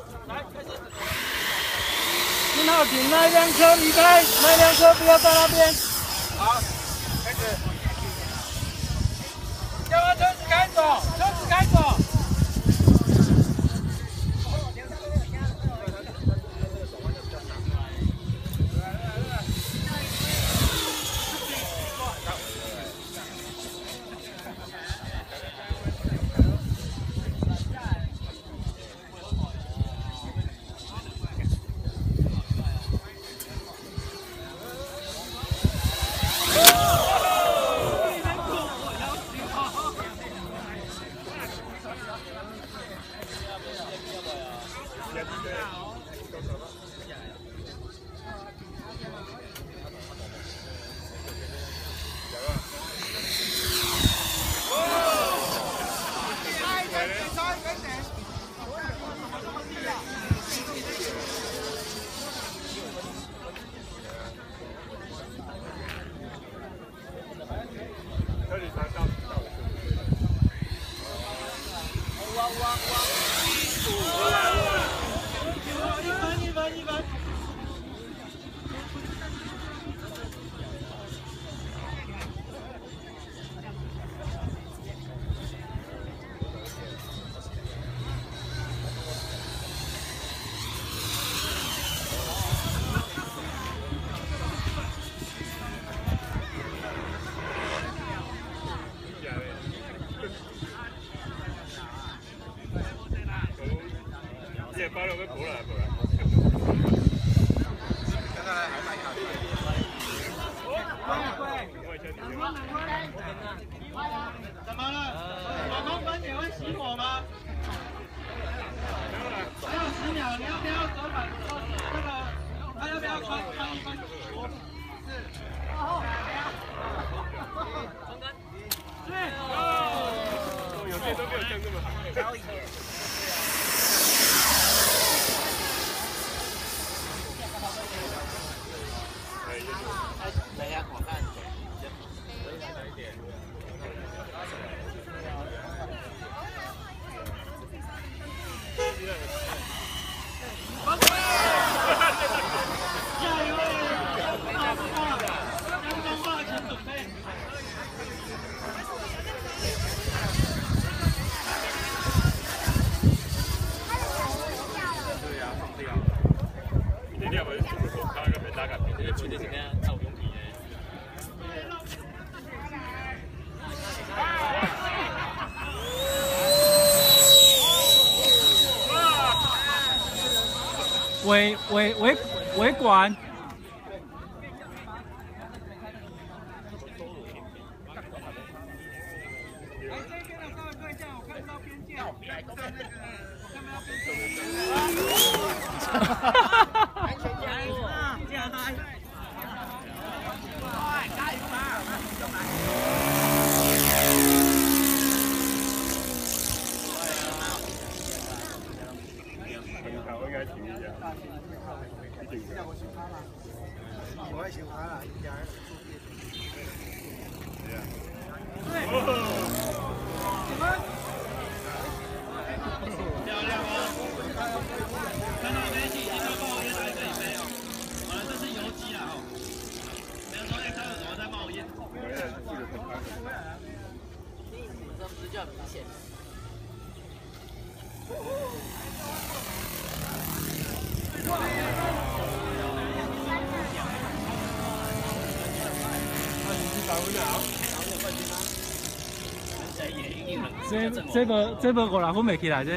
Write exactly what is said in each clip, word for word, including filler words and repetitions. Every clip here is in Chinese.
信号，请那辆车离开，那辆车不要在那边。好，开始。要把车子开走，车子开走。 包了个过来过来。怎么了？老公分解会熄火吗？还有十秒，你要不要折返？那个，他要不要穿穿一分？是。对。哦，有些都没有降这么好。等一下，我看。加油！大不大？阳光大，请准备。对呀，放掉。你两个人怎么说？他那个没打杆，这个绝对是那样照用体的。 尾尾尾尾管。来这边的稍微看一下，我看不到边界，在那个，我看不到边界。安全加油啊！加油！快加油嘛！我应该停一下。我也喜欢了，一家人。对。漂亮哦！看到没？已经要冒烟来这里飞哦。好了，这是游击啦哦。没有说要看到什么在冒烟。这不是就很明显？ 这这个这个五六分袂起来这。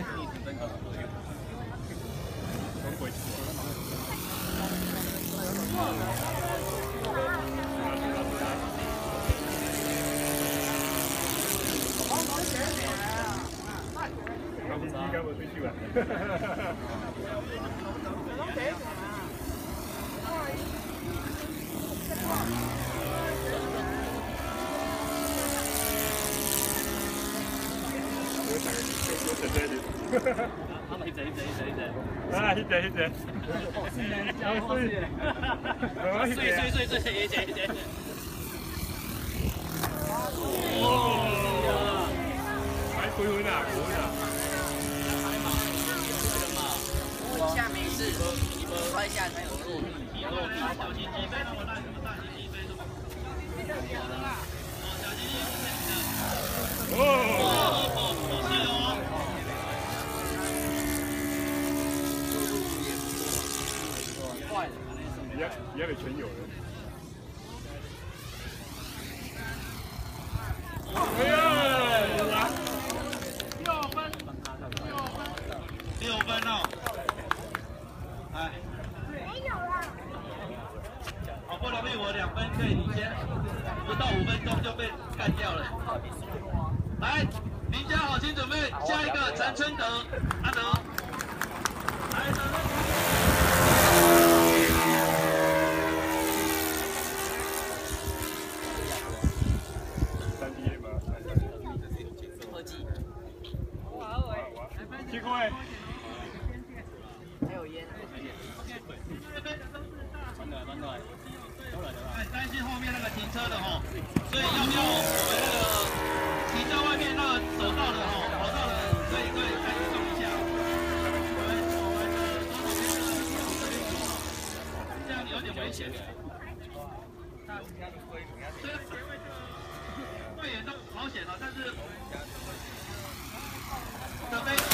啊，一隻一隻一隻一隻，啊，一隻一隻，碎碎碎碎碎一隻一隻。哦，還幾分啊？幾分啊？ 是摔下才有落地。 小鸡鸡飞那么大，大鸡鸡飞这么高。小鸡鸡哦，不是哦。 坏了， 也也得全有人。哎呀！ 六分，六分哦。哎， 没有了。 好不容易我两分可以领先，不到五分钟就被干掉了。来，林家好，请准备下一个陈春德，阿德，来，准备。 三 D 吗？ 科技。 结果哎， 还有烟。 很担心后面那个停车的哈，所以要不要我们那个停在外面那个走道的哈，跑道的可以可以开始动一下。我们我们这样有点危险。虽然前面这队员都好险了，但是准备。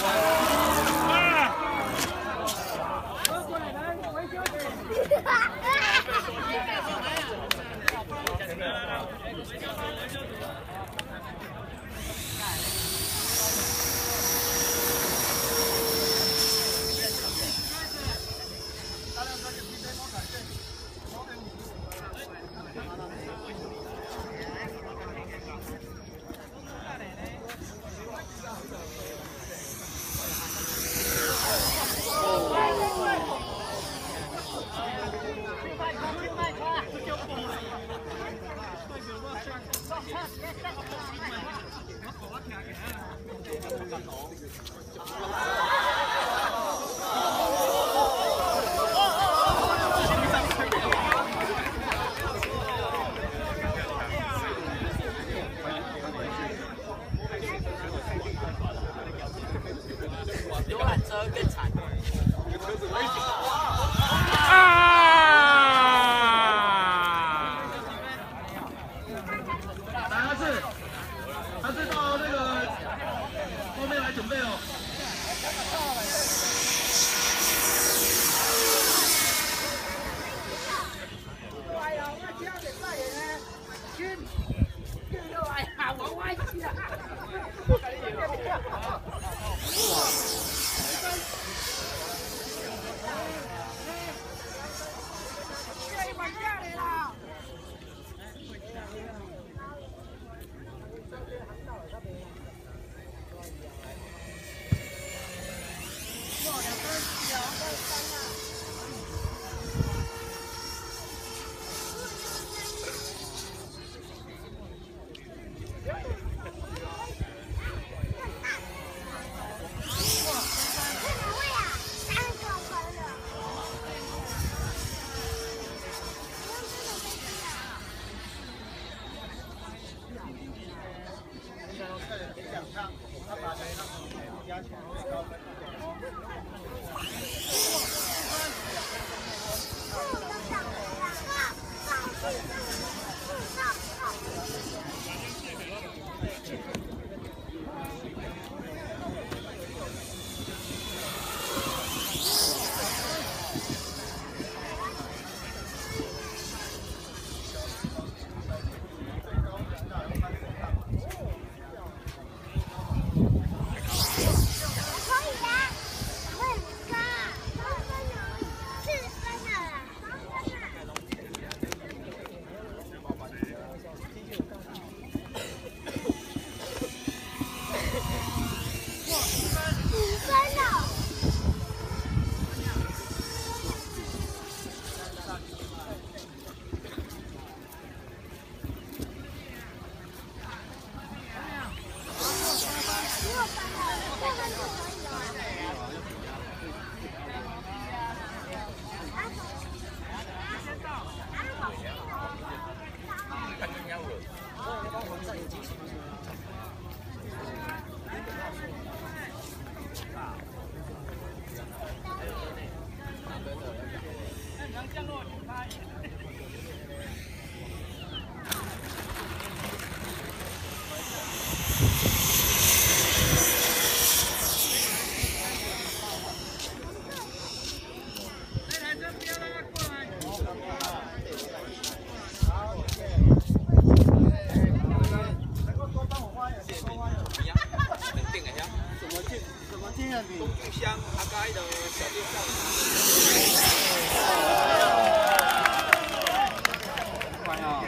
啊。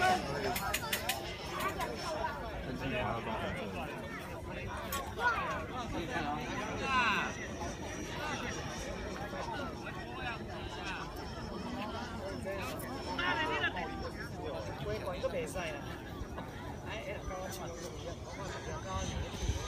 一个比赛啦，哎哎，刚刚唱的怎么样？刚刚有个题。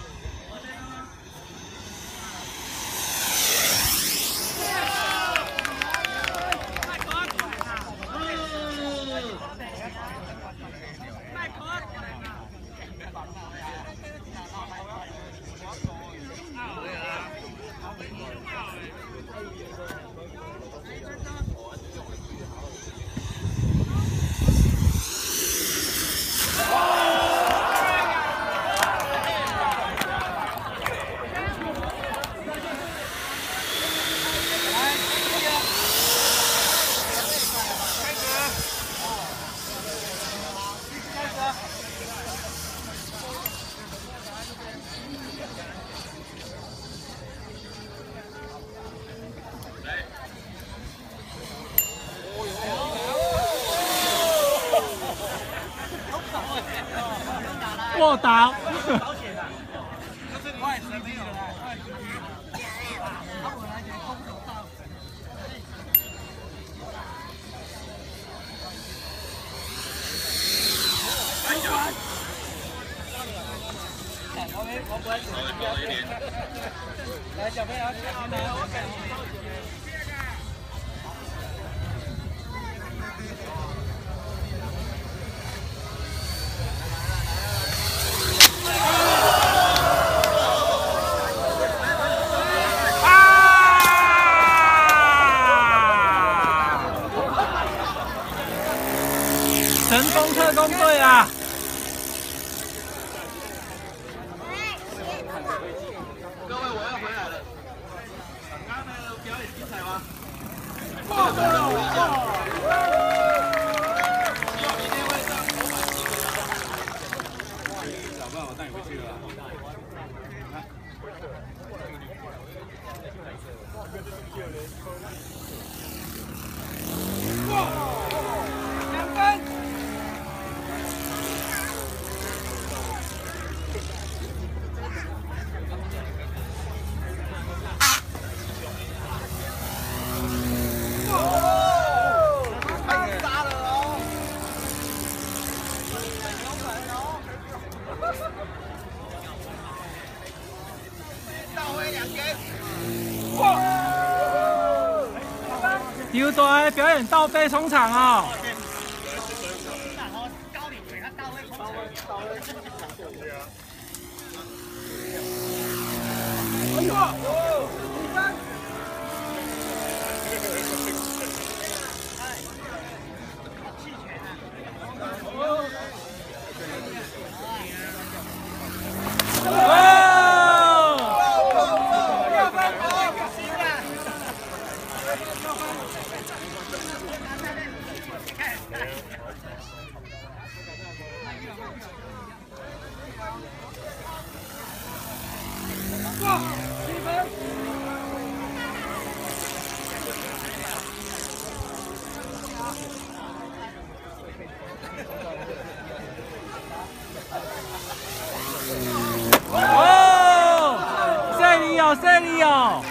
过档。 保险的，就是你外层没有了。他本来就空手道。来，小朋友，小朋友，我感觉。 神风特工队啊！ 各位，我要回来了。刚刚那个表演精彩吗？希望明天会上头版新闻。老爸，我带你回去了。 两分。 刘队表演倒飞冲场哦！ 哎呦！五分。 哦，这里有，这里有。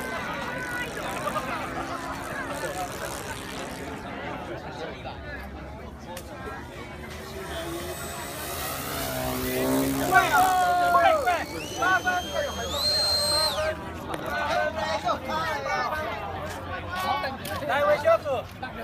来，韦小组。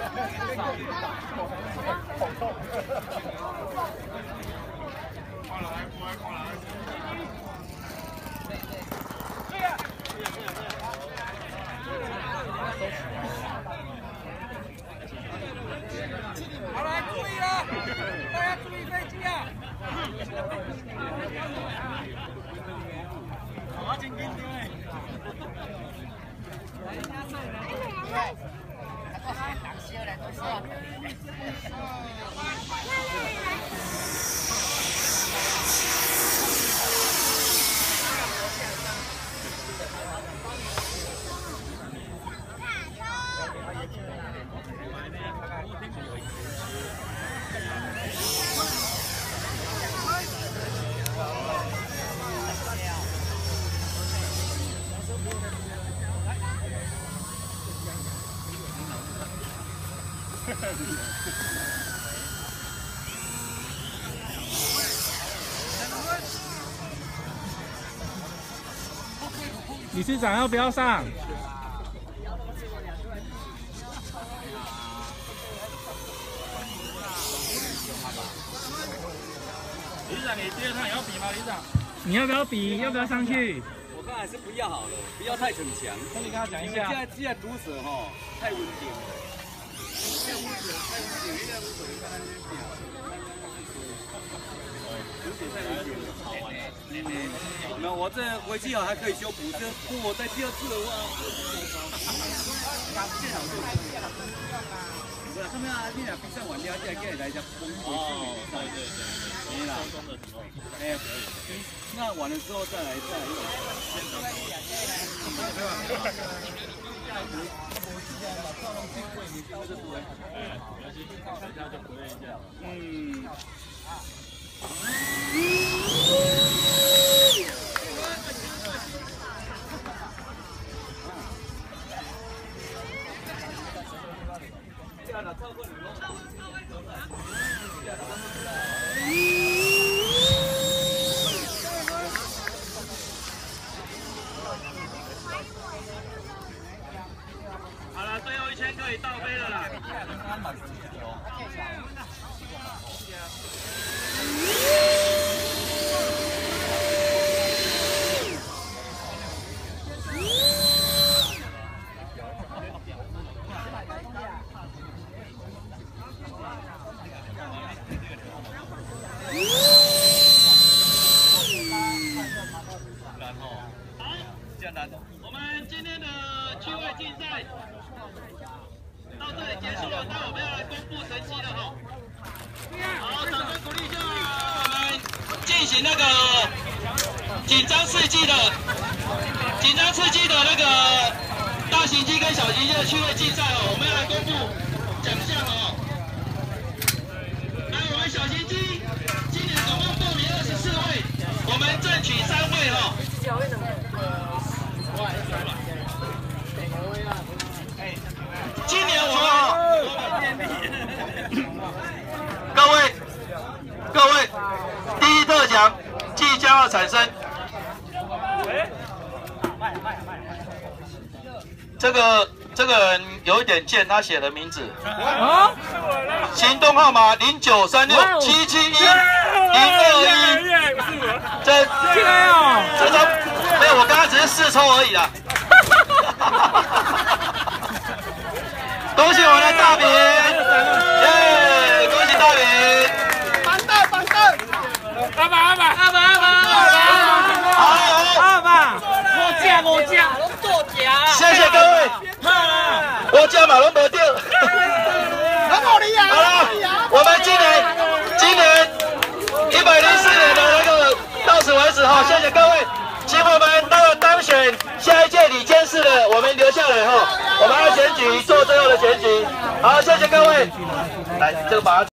好，来注意了，大家注意飞机啊！好，紧紧的。来，人家送人。来，打西来，打西。 理事长要不要上？ 理事长，你第二趟也要比吗？理事长， 你要不要比？要不要上去？ 我看还是不要好了，不要太逞强。 那你跟他讲一因为现下。 在现在毒蛇哈太稳定了，太温水太温定，现在温水看那边变，毒蛇太温定了，好玩。没有，我这回去啊还可以修补，这如果在第二次的话，电脑就不是，他们啊，你俩比赛完了，再给来一下崩回去。哦，对对对，没啦，松的时候，哎，那完了之后再来再来用。嗯。 好了，最后一圈可以倒杯了啦。我们今天的趣味竞赛到这里结束了，那我们要来公布成绩了哈。好，掌声鼓励一下，我们进行那个紧张刺激的、紧张刺激的那个大型机跟小型机的趣味竞赛哦，我们要来公布奖项哦。来，我们小型机今年总共报名二十四位，我们争取三位哈。今年我各位各位，第一特奖即将要产生。这个这个人有一点贱，他写的名字啊，行动号码零九三六七七一零二一，这进来哦， 这张没有，我刚刚只是试抽而已啦。恭喜我们的大饼，耶！恭喜大饼，板凳板凳， 阿爸阿爸阿爸阿爸好， 阿爸，我驾我驾， 作假。 谢谢各位，我叫马龙伯掉，好了，我们今年今年一百零四年的那个到此为止哈，谢谢各位，请我们那个当选下一届理监事的，我们留下来哈，我们要选举做最后的选举，好，谢谢各位，来这个把它。